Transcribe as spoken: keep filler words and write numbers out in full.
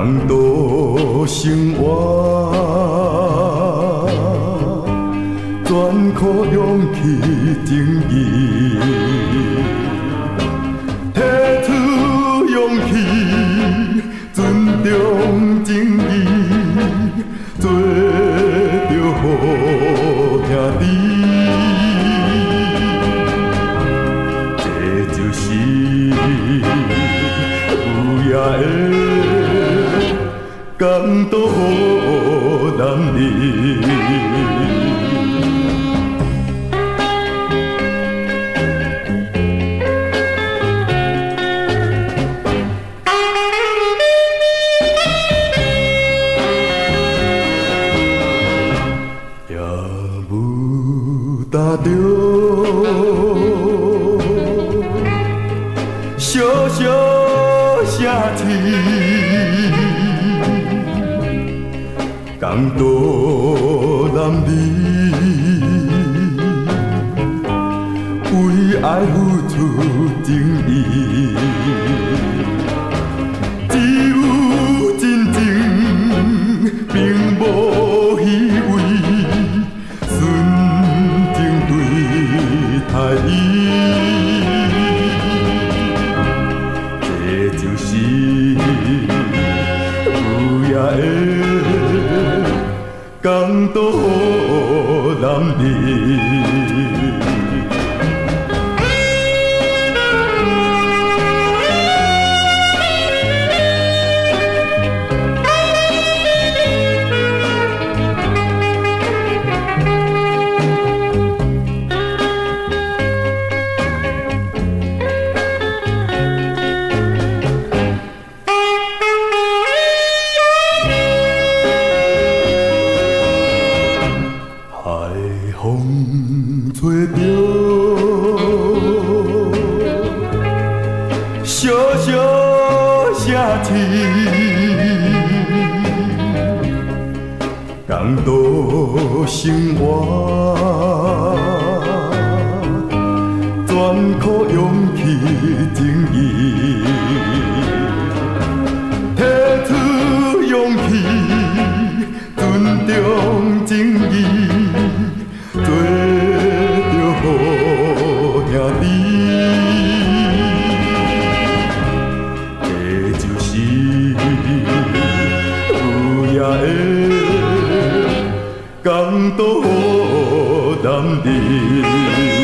共度生活，全靠勇气正义，提出勇气，尊重正义，做着好兄弟。 就是有野的感动予男儿，也无打着。 小小城市，共度男女，为爱付出正义，只有真情，并无虚伪，纯情对待伊。 就是有野的感动予男儿。 风吹着小小城市，共度生活，全靠勇气正义，提出勇气，尊重正义。 做着好兄弟，这就是有野的感动予男儿。